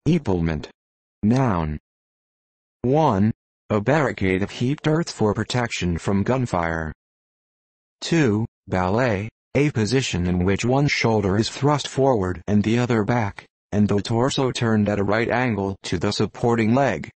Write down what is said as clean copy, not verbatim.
Epaulement. Noun. 1. A barricade of heaped earth for protection from gunfire. 2. Ballet, a position in which one shoulder is thrust forward and the other back, and the torso turned at a right angle to the supporting leg.